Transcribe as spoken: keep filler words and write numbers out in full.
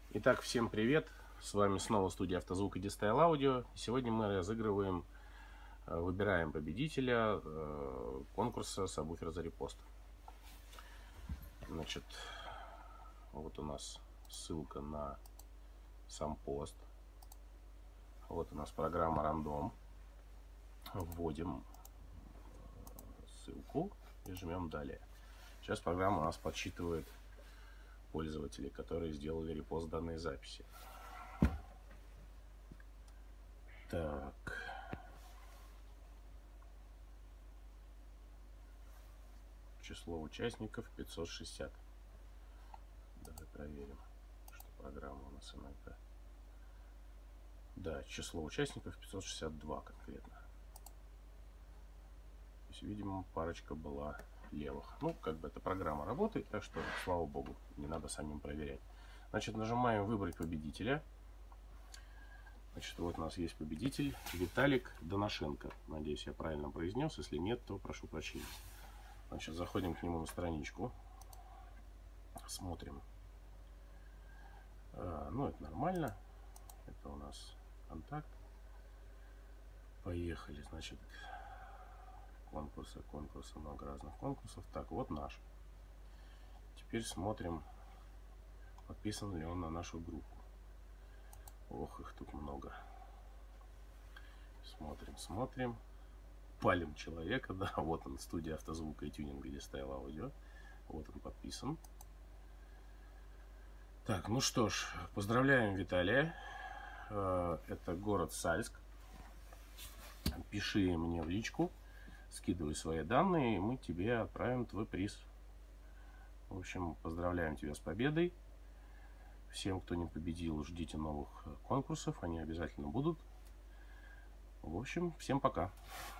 Итак, всем привет! С вами снова студия Автозвук и Дистайл Аудио. Сегодня мы разыгрываем, выбираем победителя конкурса «Сабвуфер за репост». Значит, вот у нас ссылка на сам пост. Вот у нас программа Random. Вводим ссылку и жмем «Далее». Сейчас программа у нас подсчитывает пользователей, которые сделали репост данной записи. Так. Число участников пятьсот шестьдесят. Давай проверим, что программа у нас иногда. Да, число участников пятьсот шестьдесят два конкретно. То есть, видимо, парочка была левых. Ну, как бы эта программа работает, так что, слава богу, не надо самим проверять. Значит, нажимаем «Выбрать победителя». Значит, вот у нас есть победитель Виталик Донашенко. Надеюсь, я правильно произнес. Если нет, то прошу прощения. Значит, заходим к нему на страничку. Смотрим. А, ну, это нормально. Это у нас контакт. Поехали, значит. Конкурсы, конкурсы, много разных конкурсов. Так, вот наш. Теперь смотрим, подписан ли он на нашу группу. Ох, их тут много. Смотрим, смотрим. Палим человека, да, вот он, студия автозвука и тюнинга Дистайл Аудио. Вот он подписан. Так, ну что ж, поздравляем Виталия. Это город Сальск. Пиши мне в личку. Скидывай свои данные, и мы тебе отправим твой приз. В общем, поздравляем тебя с победой. Всем, кто не победил, ждите новых конкурсов. Они обязательно будут. В общем, всем пока.